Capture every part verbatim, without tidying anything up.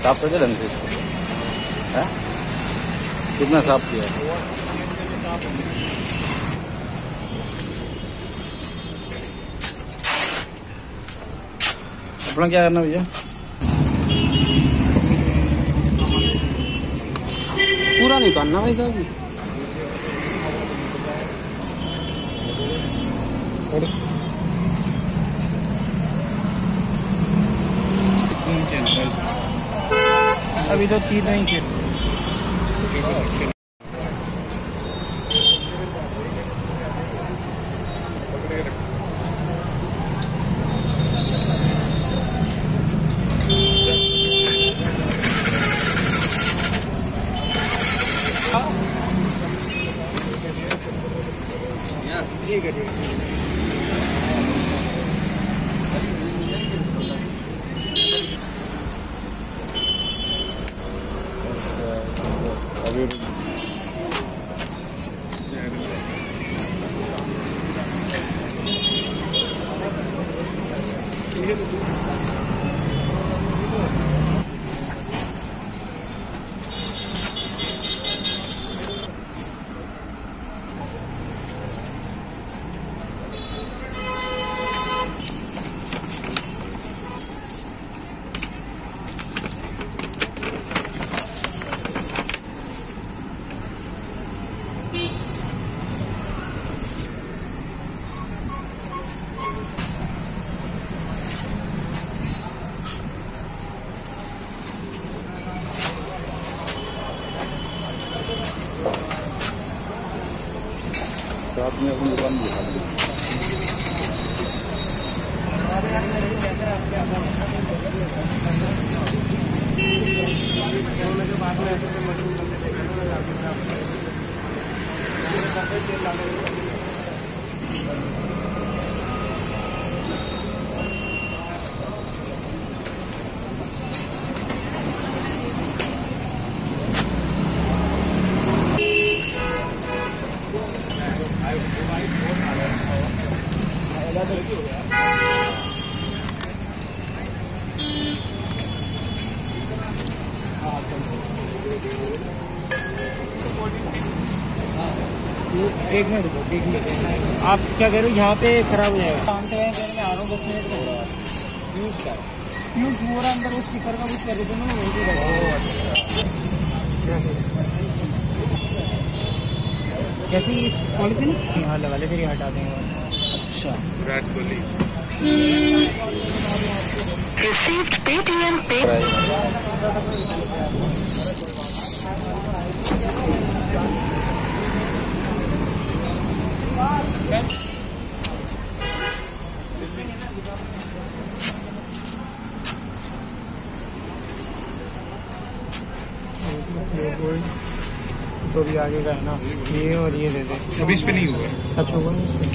साफ कर ढंग से इसको है? कितना साफ किया है? अपना क्या करना भैया? पूरा नहीं उतारना भाई साहब। अभी तो तीन नहीं खेल। ठीक है ठीक है। साथ में अपनी दुकान दिखा दी। एक मिनट रुको, एक मिनट। आप क्या कह रहे हो? यहाँ पे खराब हो जाएगा। काम से मैं आ रहा हूँ, दस मिनट में हो रहा है। फ्यूज का फ्यूज हो रहा अंदर, उस स्पीकर का कुछ कर देते ना, वही कैसे इस पॉलिथीन यहाँ लगा ले, फिर ये हटा देंगे। अच्छा Virat Kohli Received Paytm pay. तो भी आगे का है ना, ये और ये दे दे। अभी इस पे नहीं हुआ। अच्छा हुआ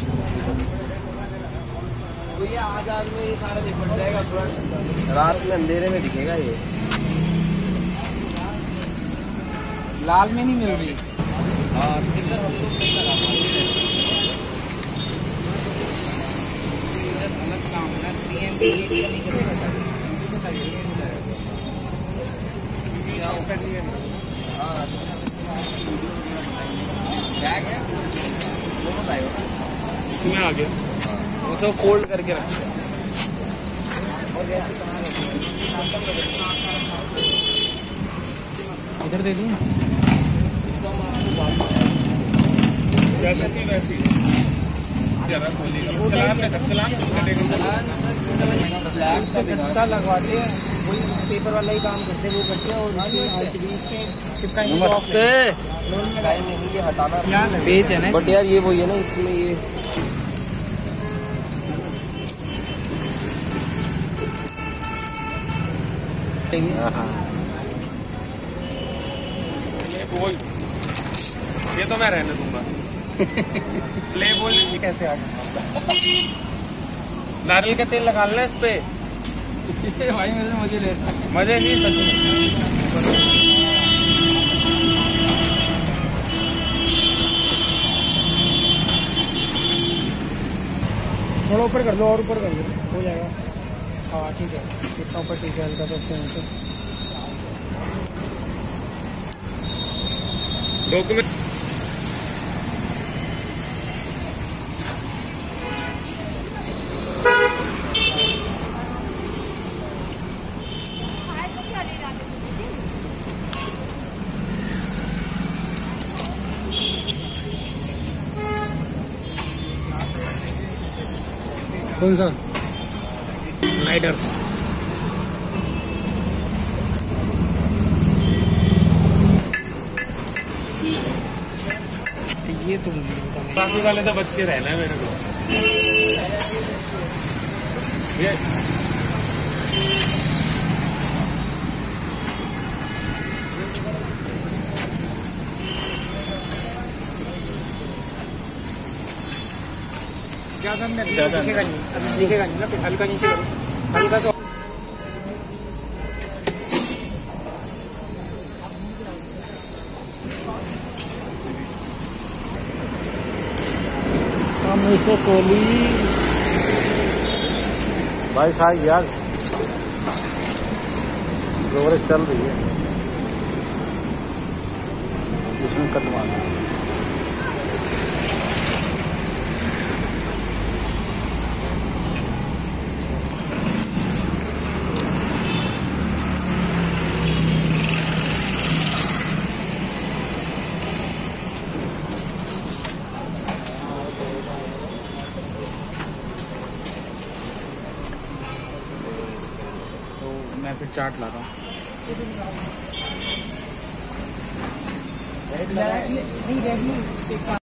आज आज में ये सारा निपट जाएगा, रात में अंधेरे में दिखेगा। ये लाल में नहीं मिल रही। अलग काम है इसमें आ गया तो फोल्ड करके रख। इधर दे दूँ जैसे वैसे चलान लगवाते हैं, वही पेपर वाला ही काम करते हैं, वो करते हैं। और ये हटाना पेज है ना, बट यार ये वो है ना, इसमें ये बोल, ये तो मैं रहने दूंगा। प्ले बोल कैसे आ गया? नारियल का तेल लगा लेना इस पे। भाई मेरे मजे ले रहा है। मजे नहीं सच में। थोड़ा ऊपर कर लो, और ऊपर कर लो, हो जाएगा। हाँ ठीक है, कितना ऊपर ठीक है, हल्का तो उसके नीचे। डॉक्यूमेंट कौन सा लाइडर्स ये तो सामने वाले से बच के रहना है मेरे को। ये ज्यादा अंदर दिखेगा नहीं, अभी दिखेगा नहीं ना, फिर हल्का नीचे करो, हल्का सा। हम इसको कोली भाई साहब यार कवरेज चल रही है, इसमें कटवाना है। मैं फिर चाट ला रहा हूँ।